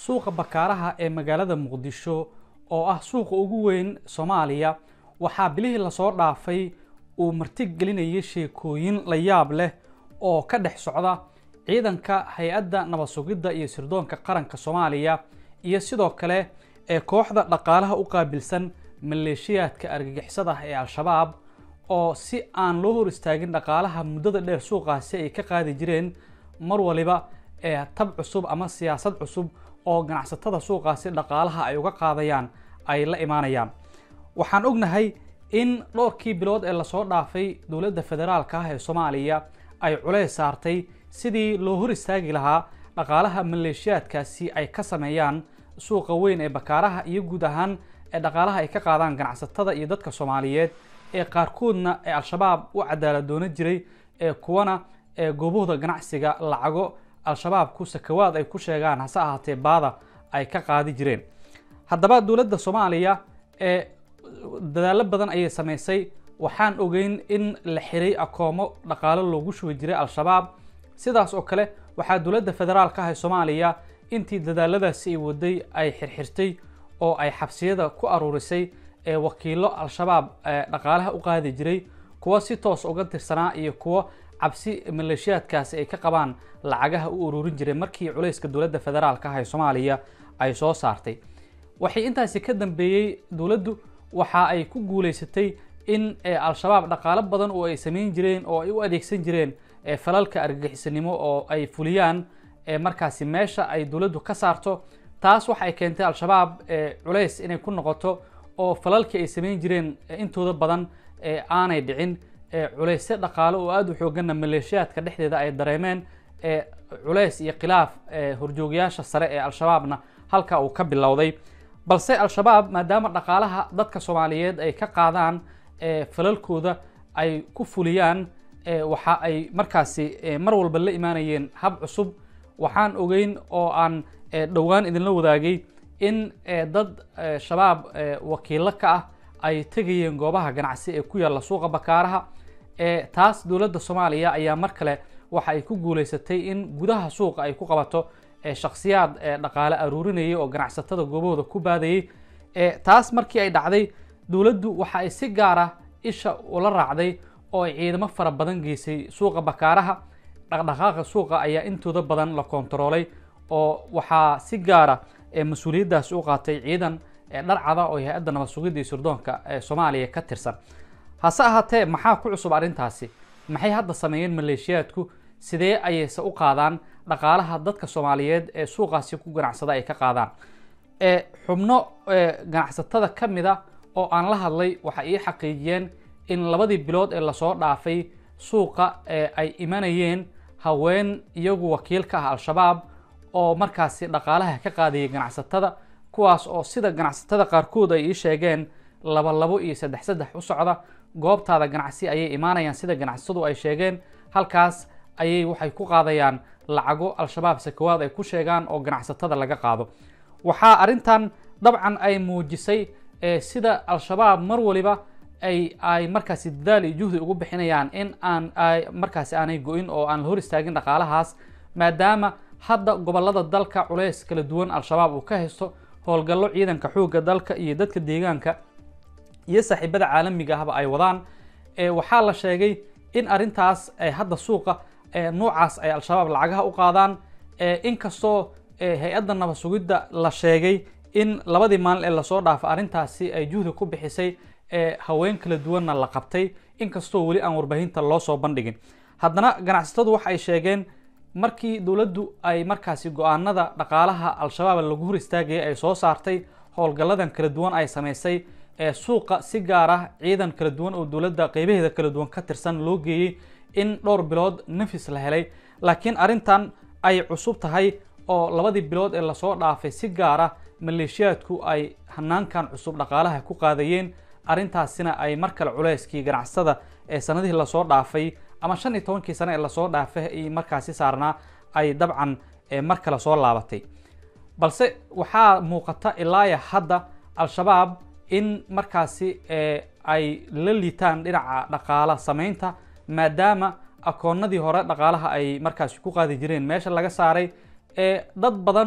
suuqa bakaaraha ee magaalada Muqdisho oo ah suuqa ugu weyn Soomaaliya waxaa bilihii la soo dhaafay uu martig gelinayay sheekooyin la yaab leh oo ka dhex socda ciidanka hay'adda nabad sugidda iyo sirdoonka qaranka Soomaaliya iyo sidoo kale ee kooxda dhaqaalaha u qaabilsan maleeshiyaadka argagixisada ee Al-Shabaab oo si aan loo hor istaagin dhaqaalaha muddada dheer suuqaasi ay ka qaadi jireen mar waliba tab cusub ama siyaasad cusub oo ganacsatada suuqaasi dhaqaalaha ay uga qaadayaan ay la imaanayaan. Waxaan ognahay in dhowrkii bilood ee la soo dhaafay dowladda federaalka ah ee Soomaaliya ay culays saartay sidii loo hor istaagi lahaa dhaqaalaha maleeshiyaadkaasi ay ka sameeyaan suuqa weyn ee bakaaraha iyo guud ahaan ee dhaqaalaha ay ka qaadaan ganacsatada iyo dadka Soomaaliyeed ee qaarkoodna ee Al-Shabaab u cadaalad doona jiray ee kuwana ee goobahooda ganacsiga lacago Al-Shabaab ku sakawaad ay ku sheegaan hase ahaatee baada ay ka qaadi jireen. Haddaba dowladda Soomaaliya ee dadaalo badan ayay sameysay waxaan ogeyn in la xiray akoomo dhaqaale loogu shubi jiray Al-Shabaab sidaas oo kale waxaa dowladda federaalka ah ee Soomaaliya intii dadaaladaasi ay waday ay xirxirtay oo ay xabsiyada ku aruurisay ee wakiilo Al-Shabaab dhaqaalaha u qaadi jiray kuwa si toos uga tirsanaa iyo kuwa cabsi maleeshiyaadkaasi ay ka qabaan lacagaha u ururin jiray markii culayska dowladda federaalka ah ee Soomaaliya ay soo saartay. waxay intaasi ka dambeeyay dowladdu waxa ay ku guuleysatay in Al-Shabaab dhaqaale badan oo ay sameyn jireen oo ay u adeegsan jireen falalka argagixisanimo oo ay fuliyaan markaasi meesha ay dowladdu ka saarto taas waxa ay keentay Al-Shabaab culays inay ku noqoto oo falalka ay sameyn jireen intooda badan aanay dhicin culaysyo dhaqaale oo aad u xoogan maleeshiyaadka dhexdeeda ay dareemeen culays iyo khilaaf horjoogayaasha sare ee Al-Shabaabna halka uu ka bilowday balse Al-Shabaab maadaama dhaqaalaha dadka Soomaaliyeed ay ka qaadaan falalkooda ay ku fuliyaan waxa ay markaasi mar walba la imaanayeen hab cusub waxaan ogeyn oo aan dhowaan idinla wadaagay in dad shabaab wakiilo ka ah ay tagayeen goobaha ganacsi ee ku yaala suuqa bakaaraha taas dowladda Soomaaliya ayaa mar kale waxa ay ku guuleysatay in gudaha suuqa ay ku qabato shakhsiyaad dhaqaale aruurinayay oo ganacsatada goobahooda ku baadayay taas markii ay dhacday dowladdu waxa ay si gaar ah isha ula raacday oo ciidamo fara badan geysay suuqa bakaaraha dhaqdhaqaaqa suuqa ayaa intooda badan la kontaroolay oo waxaa si gaar ah mas'uuliyaddaas u qaatay ciidan dharcada oo hay'adda nabad sugidda iyo sirdoonka Soomaaliya ka tirsan. hase ahaatee maxaa ku cusub arrintaasi maxay hadda sameeyeen maleeshiyaadku sidee ayayse u qaadaan dhaqaalaha dadka Soomaaliyeed ee suuqaasi ku ganacsada ay ka qaadaan xubno ganacsatada ka mid ah oo aan la hadlay waxa ay xaqiijiyeen in labadii bilood ee la soo dhaafay suuqa ay imanayeen haween iyagu wakiil ka ah Al-Shabaab oo markaasi dhaqaalaha ka qaadayay ganacsatada kuwaas oo sida ganacsatada qaarkood ay sheegeen laba iyo saddex u socda goobtaada ganacsi ayay imaanayaan sida ganacsatadu ay sheegeen halkaas ayay waxay ku qaadayaan lacago Al-Shabaab sakawaad ay ku sheegaan oo ganacsatada laga qaado. waxaa arintan dabcan ay muujisay sida Al-Shabaab mar waliba ay markaasi dadaal iyo juhdi ugu bixinayaan in ay markaasi aanay go'in oo aan hor istaagin dhaqaalahaas maadaama hadda gobolada dalka culays kala duwan Al-Shabaab uu ka haysto howlgallo ciidanka xoogga dalka iyo dadka deegaanka iyo saaxiibada caalamiga ah ay wadaan waxaa la sheegay in arintaas ay hadda suuqa noocaas ay Al-Shabaab lacagaha u qaadaan inkastoo hay'adda nabad sugidda la sheegay in labadii maalin ee la soo dhaafay arintaasi ay juhdi ku bixisay haween kala duwanna la qabtay inkastoo weli aan warbaahinta loo soo bandhigin. haddana ganacsatadu waxa ay sheegeen markii dowladdu ay markaasi go'aanada dhaqaalaha Al-Shabaab lagu hor istaagay ay soo saartay howlgalladan kala duwan ay sameysay suuqa si gaar ah ciidan kala duwan oo dowladda qaybaheeda kala duwan ka tirsan loo geeyay in dhowr bilood nafis la helay laakiin arintan ay cusub tahay oo labadii bilood ee la soo dhaafay si gaar ah maleeshiyaadku ay hanaankan cusub dhaqaalaha ku qaadayeen arintaasina ay mar kale culayskii ganacsatada ee sanadihii la soo dhaafay ama 15 sano ee la soo dhaafay ay markaasi saarnaa ay dabcan mar kale soo laabatay balse waxaa muuqata ilaa hadda Al-Shabaab in markaasi ay la liitaan dhinaca dhaqaalaha sameynta maadaama akoonnadii hore dhaqaalaha ay markaasi ku qaadi jireen meesha laga saaray dad badan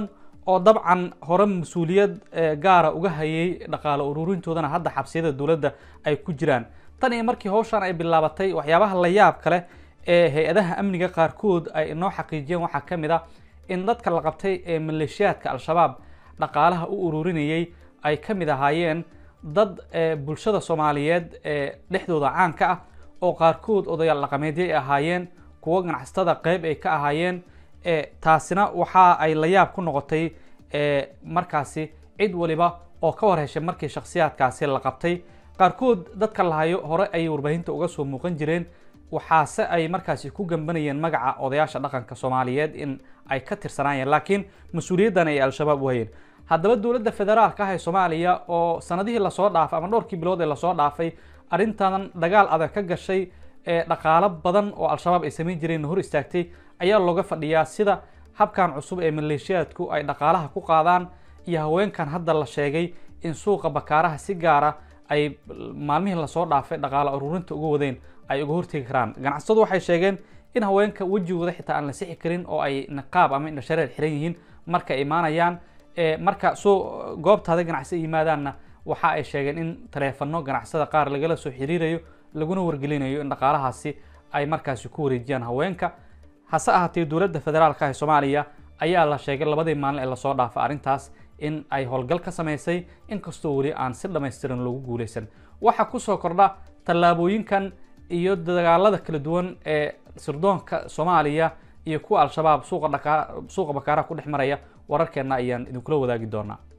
oo dabcan hore mas-uuliyad gaara uga hayay dhaqaale ururintoodana hadda xabsiyada dowladda ay ku jiraan. tan iyo markii hawshan ay bilaabatay waxyaabaha la yaab kale ee hay-adaha amniga qaarkood ay inoo xaqiijiyeen waxaa ka mid ah in dadka la qabtay ee maleeshiyaadka al-shabaab dhaqaalaha u ururinayay ay ka mid ahaayeen dad bulshada Soomaaliyeed dhexdooda caan ka ah oo qaarkood odayaal dhaqameedyo ay ahaayeen, kuwa ganacsatada qayb ay ka ahaayeen. taasina waxa ay la yaab ku noqotay markaasi cid waliba oo ka warheshay markii shakhsiyaadkaasi la qabtay. qaarkood dadka la hayo hore ay warbaahinta uga soo muuqan jireen, waxaase ay markaasi ku gambanayeen magaca odayaasha dhaqanka Soomaaliyeed in ay ka tirsanaayeen, laakiin mas-uuliyaddan ay al-shabaab u hayeen. haddaba dowladda federaalka ah ee Soomaaliya oo sanadihii la soo dhaafay ama dhowrkii bilood ee la soo dhaafay arrintan dagaal adag ka gashay dhaqaale badan oo al-shabaab ay sameyn jireen hor istaagtay, ayaa looga fadhiyaa sida habkan cusub ee maleeshiyaadku ay dhaqaalaha ku qaadaan iyo haweenkan hadda la sheegay in suuqa bakaaraha si gaara ay maalmihii la soo dhaafay dhaqaale ururinta uga wadeen ay uga hortegi karaan. ganacsatadu waxay sheegeen in haweenka wejigooda xitaa aan la sixi karin oo ay niqaab ama indho shareer xiran yihiin marka ay imaanayaan. marka soo goobtaada ganacsi yimaadaanna waxa ay sheegeen in taleefano ganacsada qaar lagala soo xiriirayo laguna wargelinayo in dhaqaalahaasi ay markaasi ku wareejiyaan haweenka. hase ahaatee dowladda federaalka ee Soomaaliya ayaa la sheegay labadii maalin ee la soo dhaafay arrintaas in ay howlgal ka sameysay, inkastoo weli aan si dhammaystiran loogu guuleysan. waxa ku soo kordha tallaabooyinkan iyo dagaalada kala duwan ee sirdoonka Soomaaliya iyo kuwa al-shabaab suuqa bakaaraha ku dhex maraya wararkeena ayaan idinkula wadaagi doonaa.